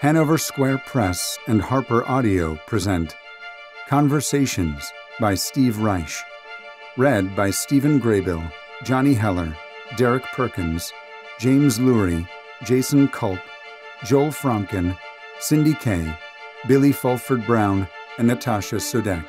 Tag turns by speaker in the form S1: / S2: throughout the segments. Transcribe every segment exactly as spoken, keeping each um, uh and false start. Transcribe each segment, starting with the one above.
S1: Hanover Square Press and Harper Audio present Conversations by Steve Reich. Read by Stephen Graybill, Johnny Heller, Derek Perkins, James Lurie, Jason Culp, Joel Froomkin, Cindy Kay, Billie Fulford-Brown, and Natasha Soudek.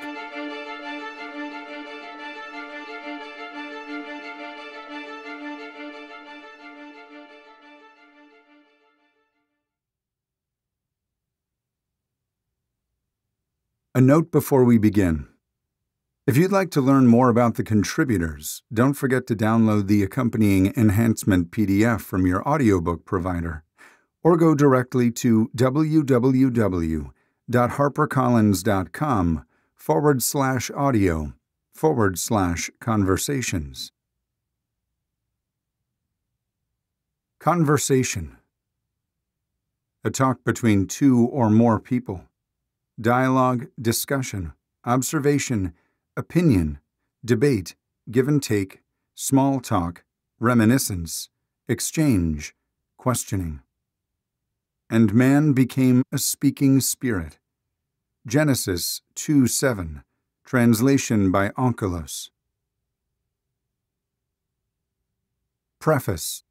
S1: A note before we begin. If you'd like to learn more about the contributors, don't forget to download the accompanying enhancement P D F from your audiobook provider, or go directly to www.harpercollins.com forward slash audio forward slash conversations. Conversation. A talk between two or more people. Dialogue, discussion, observation, opinion, debate, give and take, small talk, reminiscence, exchange, questioning. And man became a speaking spirit. Genesis two seven, translation by Onkelos. Preface.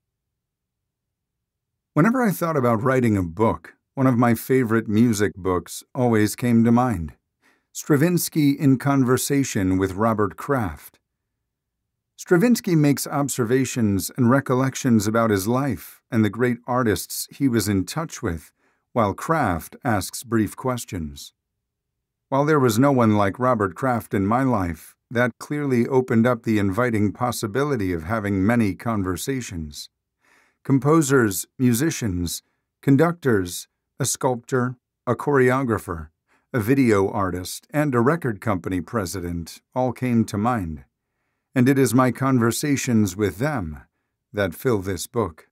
S1: Whenever I thought about writing a book, one of my favorite music books always came to mind. Stravinsky in Conversation with Robert Kraft. Stravinsky makes observations and recollections about his life and the great artists he was in touch with, while Kraft asks brief questions. While there was no one like Robert Kraft in my life, that clearly opened up the inviting possibility of having many conversations. Composers, musicians, conductors, a sculptor, a choreographer, a video artist, and a record company president all came to mind, and it is my conversations with them that fill this book.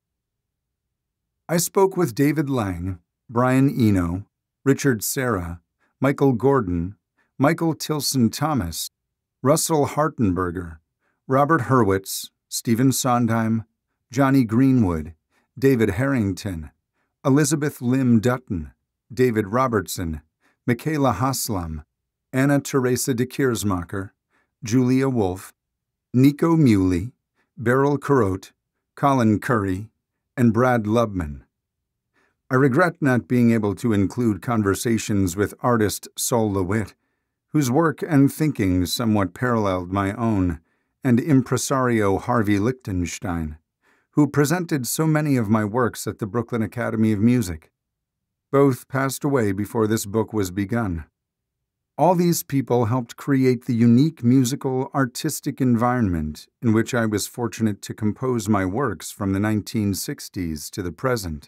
S1: I spoke with David Lang, Brian Eno, Richard Serra, Michael Gordon, Michael Tilson Thomas, Russell Hartenberger, Robert Hurwitz, Stephen Sondheim, Johnny Greenwood, David Harrington, Elizabeth Lim Dutton, David Robertson, Michaela Haslam, Anna Teresa de Kiersmacher, Julia Wolf, Nico Muley, Beryl Carote, Colin Curry, and Brad Lubman. I regret not being able to include conversations with artist Sol LeWitt, whose work and thinking somewhat paralleled my own, and impresario Harvey Lichtenstein, who presented so many of my works at the Brooklyn Academy of Music. Both passed away before this book was begun. All these people helped create the unique musical, artistic environment in which I was fortunate to compose my works from the nineteen sixties to the present.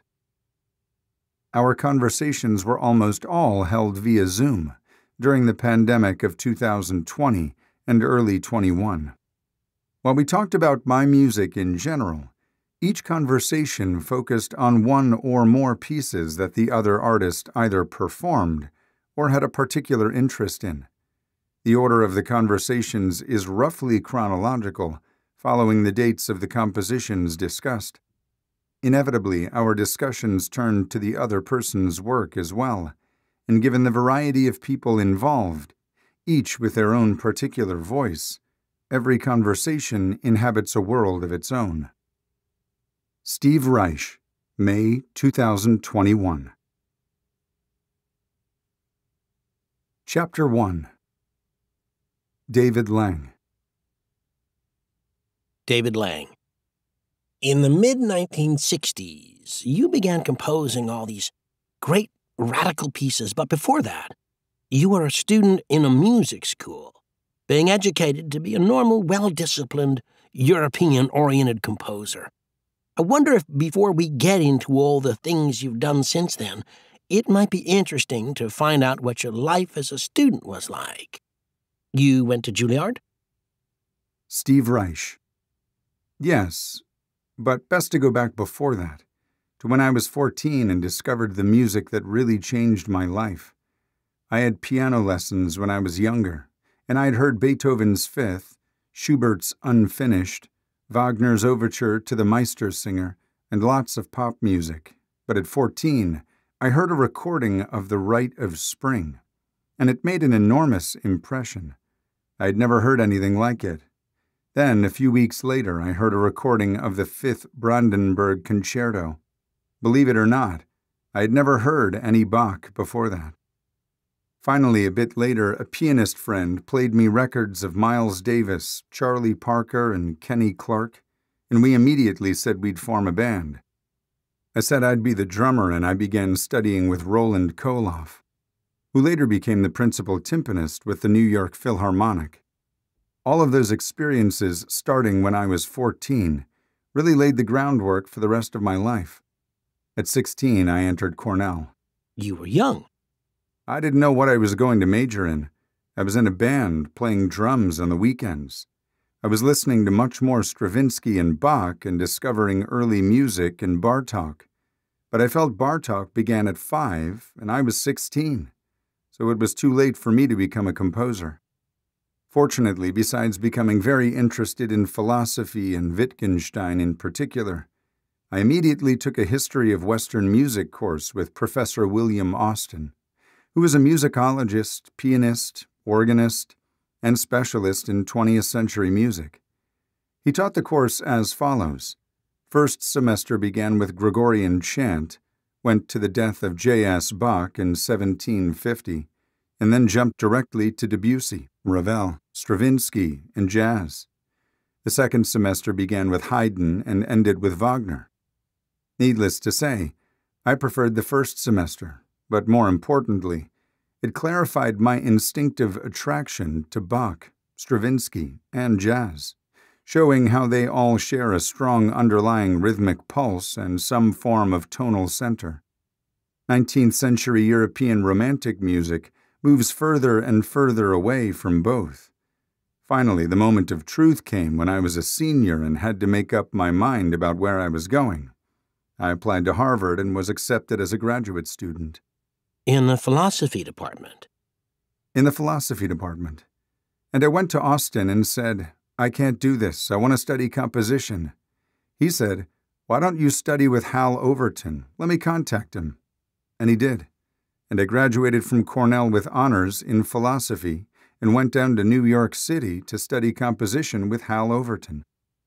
S1: Our conversations were almost all held via Zoom during the pandemic of two thousand twenty and early twenty-one. While we talked about my music in general, each conversation focused on one or more pieces that the other artist either performed or had a particular interest in. The order of the conversations is roughly chronological, following the dates of the compositions discussed. Inevitably, our discussions turned to the other person's work as well, and given the variety of people involved, each with their own particular voice, every conversation inhabits a world of its own. Steve Reich, May two thousand twenty-one. Chapter one. David Lang.
S2: David Lang. In the mid nineteen sixties, you began composing all these great radical pieces, but before that, you were a student in a music school, being educated to be a normal, well-disciplined, European-oriented composer. I wonder if before we get into all the things you've done since then, it might be interesting to find out what your life as a student was like. You went to Juilliard?
S1: Steve Reich. Yes, but best to go back before that, to when I was fourteen and discovered the music that really changed my life. I had piano lessons when I was younger, and I had heard Beethoven's Fifth, Schubert's Unfinished, Wagner's Overture to the Meistersinger, and lots of pop music, but at fourteen, I heard a recording of The Rite of Spring, and it made an enormous impression. I had never heard anything like it. Then, a few weeks later, I heard a recording of the Fifth Brandenburg Concerto. Believe it or not, I had never heard any Bach before that. Finally, a bit later, a pianist friend played me records of Miles Davis, Charlie Parker, and Kenny Clarke, and we immediately said we'd form a band. I said I'd be the drummer, and I began studying with Roland Koloff, who later became the principal timpanist with the New York Philharmonic. All of those experiences, starting when I was fourteen, really laid the groundwork for the rest of my life. At sixteen, I entered Cornell.
S2: You were young.
S1: I didn't know what I was going to major in. I was in a band, playing drums on the weekends. I was listening to much more Stravinsky and Bach and discovering early music and Bartók. But I felt Bartók began at five, and I was sixteen, so it was too late for me to become a composer. Fortunately, besides becoming very interested in philosophy and Wittgenstein in particular, I immediately took a history of Western music course with Professor William Austin, who was a musicologist, pianist, organist, and specialist in twentieth century music. He taught the course as follows. First semester began with Gregorian chant, went to the death of J S Bach in seventeen fifty, and then jumped directly to Debussy, Ravel, Stravinsky, and jazz. The second semester began with Haydn and ended with Wagner. Needless to say, I preferred the first semester, but more importantly, it clarified my instinctive attraction to Bach, Stravinsky, and jazz, showing how they all share a strong underlying rhythmic pulse and some form of tonal center. nineteenth century European Romantic music moves further and further away from both. Finally, the moment of truth came when I was a senior and had to make up my mind about where I was going. I applied to Harvard and was accepted as a graduate student.
S2: In the philosophy department?
S1: In the philosophy department. And I went to Austin and said, I can't do this. I want to study composition. He said, why don't you study with Hal Overton? Let me contact him. And he did. And I graduated from Cornell with honors in philosophy and went down to New York City to study composition with Hal Overton.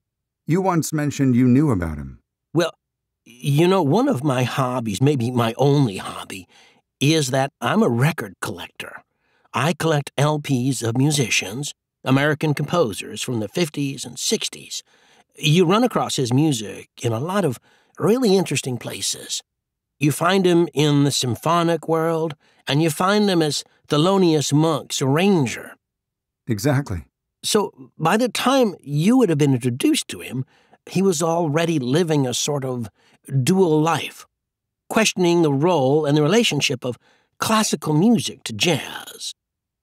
S1: You once mentioned you knew about him.
S2: Well, you know, one of my hobbies, maybe my only hobby, is that I'm a record collector. I collect L Ps of musicians, American composers from the fifties and sixties. You run across his music in a lot of really interesting places. You find him in the symphonic world, and you find him as Thelonious Monk's arranger.
S1: Exactly.
S2: So by the time you would have been introduced to him, he was already living a sort of dual life, questioning the role and the relationship of classical music to jazz.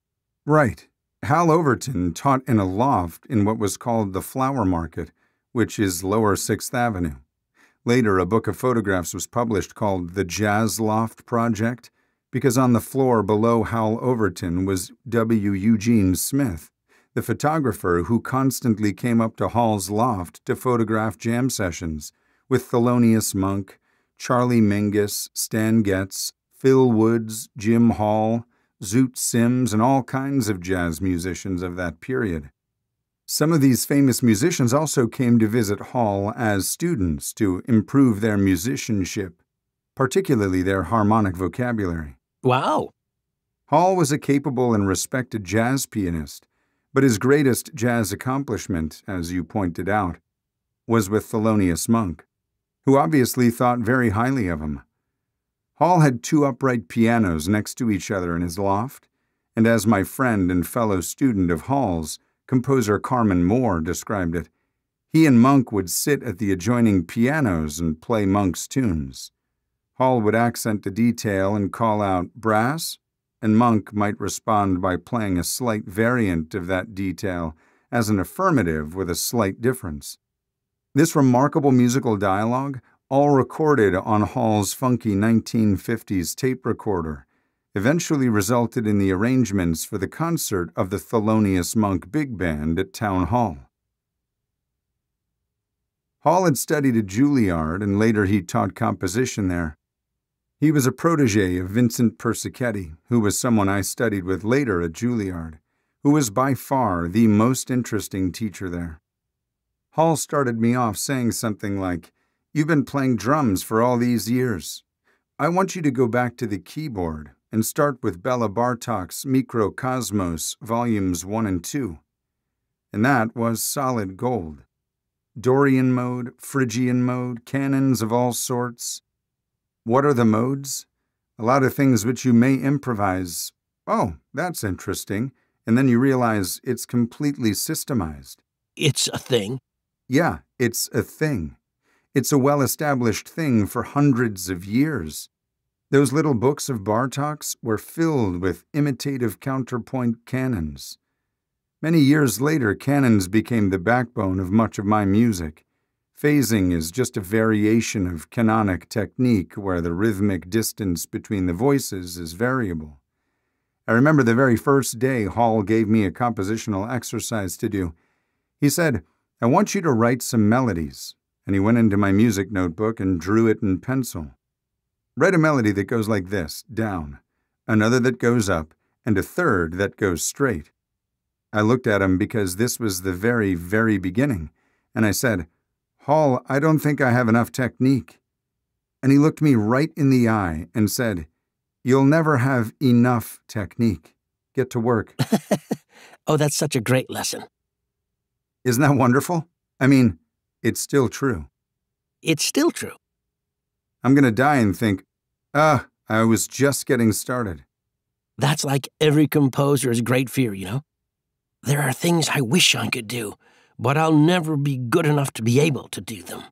S1: Right. Hal Overton taught in a loft in what was called the Flower Market, which is Lower Sixth Avenue. Later, a book of photographs was published called The Jazz Loft Project, because on the floor below Hal Overton was W. Eugene Smith, the photographer who constantly came up to Hall's loft to photograph jam sessions with Thelonious Monk, Charlie Mingus, Stan Getz, Phil Woods, Jim Hall, Zoot Sims, and all kinds of jazz musicians of that period. Some of these famous musicians also came to visit Hall as students to improve their musicianship, particularly their harmonic vocabulary.
S2: Wow.
S1: Hall was a capable and respected jazz pianist, but his greatest jazz accomplishment, as you pointed out, was with Thelonious Monk, who obviously thought very highly of him. Hall had two upright pianos next to each other in his loft, and as my friend and fellow student of Hall's, composer Carmen Moore, described it, he and Monk would sit at the adjoining pianos and play Monk's tunes. Hall would accent the detail and call out brass, and Monk might respond by playing a slight variant of that detail as an affirmative with a slight difference. This remarkable musical dialogue, all recorded on Hall's funky nineteen fifties tape recorder, eventually resulted in the arrangements for the concert of the Thelonious Monk Big Band at Town Hall. Hall had studied at Juilliard, and later he taught composition there. He was a protege of Vincent Persichetti, who was someone I studied with later at Juilliard, who was by far the most interesting teacher there. Hall started me off saying something like, "You've been playing drums for all these years. I want you to go back to the keyboard and start with Bela Bartok's Mikrokosmos Volumes one and two. And that was solid gold. Dorian mode, Phrygian mode, canons of all sorts. What are the modes? A lot of things which you may improvise. Oh, that's interesting. And then you realize it's completely systemized.
S2: It's a thing.
S1: Yeah, it's a thing. It's a well-established thing for hundreds of years. Those little books of Bartok's were filled with imitative counterpoint canons. Many years later, canons became the backbone of much of my music. Phasing is just a variation of canonic technique where the rhythmic distance between the voices is variable. I remember the very first day Hall gave me a compositional exercise to do. He said, "I want you to write some melodies," and he went into my music notebook and drew it in pencil. "Write a melody that goes like this, down, another that goes up, and a third that goes straight." I looked at him because this was the very, very beginning, and I said, "Hall, I don't think I have enough technique." And he looked me right in the eye and said, "You'll never have enough technique. Get to work."
S2: Oh, that's such a great lesson.
S1: Isn't that wonderful? I mean, it's still true.
S2: It's still true.
S1: I'm going to die and think, ah, I was just getting started.
S2: That's like every composer's great fear, you know? There are things I wish I could do, but I'll never be good enough to be able to do them.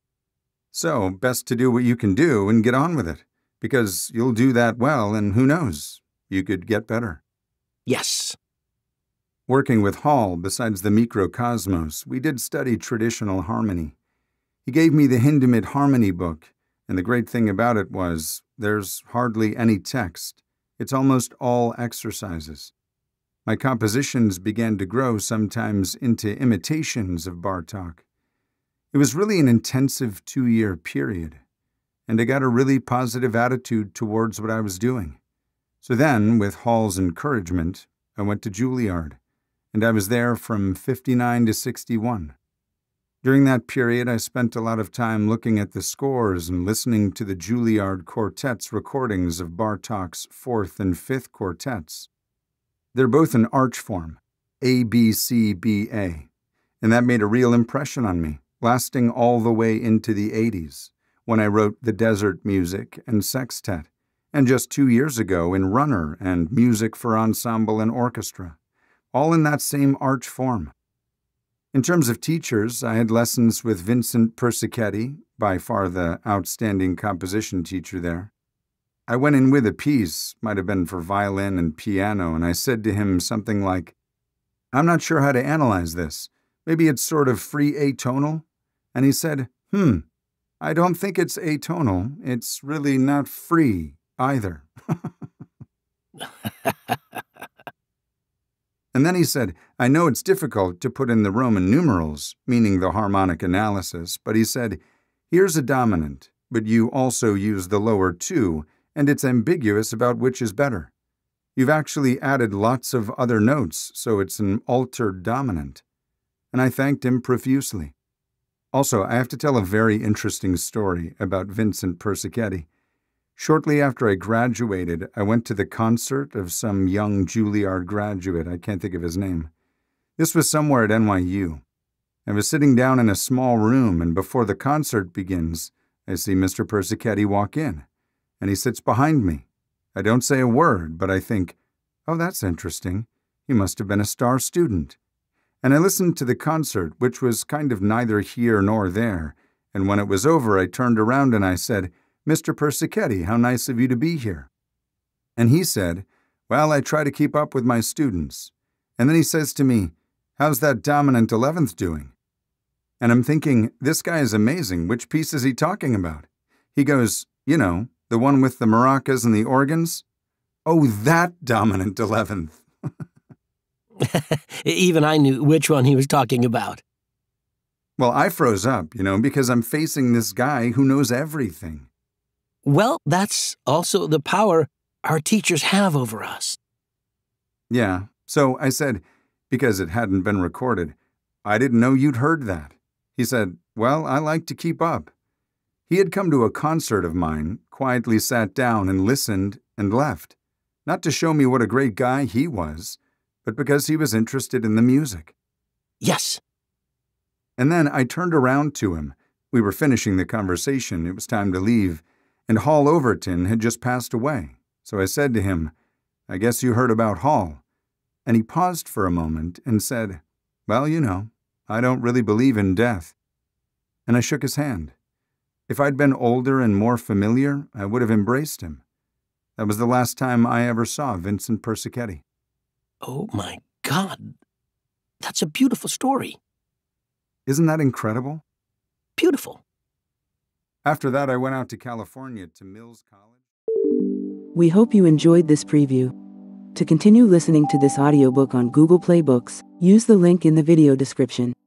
S1: So, best to do what you can do and get on with it, because you'll do that well, and who knows, you could get better.
S2: Yes.
S1: Working with Hall, besides the Mikrokosmos, we did study traditional harmony. He gave me the Hindemith Harmony book, and the great thing about it was there's hardly any text. It's almost all exercises. My compositions began to grow sometimes into imitations of Bartók. It was really an intensive two-year period, and I got a really positive attitude towards what I was doing. So then, with Hall's encouragement, I went to Juilliard, and I was there from fifty-nine to sixty-one. During that period, I spent a lot of time looking at the scores and listening to the Juilliard Quartet's recordings of Bartók's fourth and fifth quartets. They're both in arch form, A, B, C, B, A, and that made a real impression on me, lasting all the way into the eighties, when I wrote The Desert Music and Sextet, and just two years ago in Runner and Music for Ensemble and Orchestra, all in that same arch form. In terms of teachers, I had lessons with Vincent Persichetti, by far the outstanding composition teacher there. I went in with a piece, might have been for violin and piano, and I said to him something like, "I'm not sure how to analyze this. Maybe it's sort of free atonal?" And he said, hmm, I don't think it's atonal. It's really not free either. And then he said, "I know it's difficult to put in the Roman numerals, meaning the harmonic analysis, but he said, here's a dominant, but you also use the lower two, and it's ambiguous about which is better. You've actually added lots of other notes, so it's an altered dominant." And I thanked him profusely. Also, I have to tell a very interesting story about Vincent Persichetti. Shortly after I graduated, I went to the concert of some young Juilliard graduate, I can't think of his name. This was somewhere at N Y U. I was sitting down in a small room, and before the concert begins, I see Mister Persichetti walk in, and he sits behind me. I don't say a word, but I think, oh, that's interesting. He must have been a star student. And I listened to the concert, which was kind of neither here nor there, and when it was over, I turned around and I said, "Mister Persichetti, how nice of you to be here." And he said, "Well, I try to keep up with my students." And then he says to me, "How's that dominant eleventh doing?" And I'm thinking, this guy is amazing. Which piece is he talking about? He goes, "You know, the one with the maracas and the organs." "Oh, that dominant eleventh."
S2: Even I knew which one he was talking about.
S1: Well, I froze up, you know, because I'm facing this guy who knows everything.
S2: Well, that's also the power our teachers have over us.
S1: Yeah, so I said, because it hadn't been recorded, I didn't know you'd heard that. He said, well, I like to keep up. He had come to a concert of mine, quietly sat down and listened and left. Not to show me what a great guy he was, but because he was interested in the music.
S2: Yes.
S1: And then I turned around to him. We were finishing the conversation. It was time to leave, and Hall Overton had just passed away. So I said to him, I guess you heard about Hall. And he paused for a moment and said, well, you know, I don't really believe in death. And I shook his hand. If I'd been older and more familiar, I would have embraced him. That was the last time I ever saw Vincent Persichetti.
S2: Oh, my God. That's a beautiful story.
S1: Isn't that incredible?
S2: Beautiful.
S1: After that, I went out to California to Mills College.
S3: We hope you enjoyed this preview. To continue listening to this audiobook on Google Play Books, use the link in the video description.